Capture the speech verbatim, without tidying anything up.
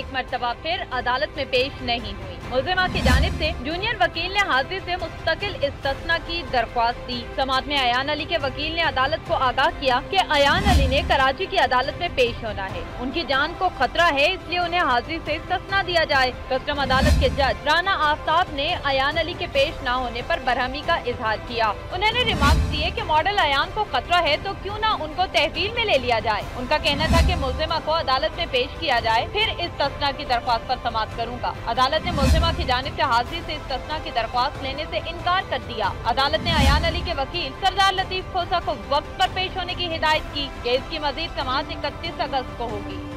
एक मर्तबा फिर अदालत में पेश नहीं हुई। मुल्जिमा की जानिब से जूनियर वकील ने हाजिर से मुस्तकिल इस्तिस्ना की दरख्वास्त दी। समाअत में अयान अली के वकील ने अदालत को आगाह किया कि अयान अली ने कराची की अदालत में पेश होना है, उनकी जान को खतरा है, इसलिए उन्हें हाजिरी से इस्तिस्ना दिया जाए। कस्टम अदालत के जज राना आफ्ताब ने अयान अली के पेश न होने पर बरहमी का इजहार किया। उन्होंने रिमार्क्स दिए कि मॉडल अयान को खतरा है तो क्यों न उनको तहवील में ले लिया जाए। उनका कहना था कि मुल्जिमा को अदालत में पेश किया जाए, फिर इस्तिस्ना की दरख्वास्त पर समाअत करूँगा। अदालत ने मुल्जिमा की जानिब से हाजिरी से इस्तिस्ना की दरख्वास्त लेने से इनकार कर दिया। अदालत ने अयान अली के वकील सरदार लतीफ खोसा को वक्त पर पेश होने की हिदायत की। केस की मजीद समाअत इकतीस अगस्त को होगी।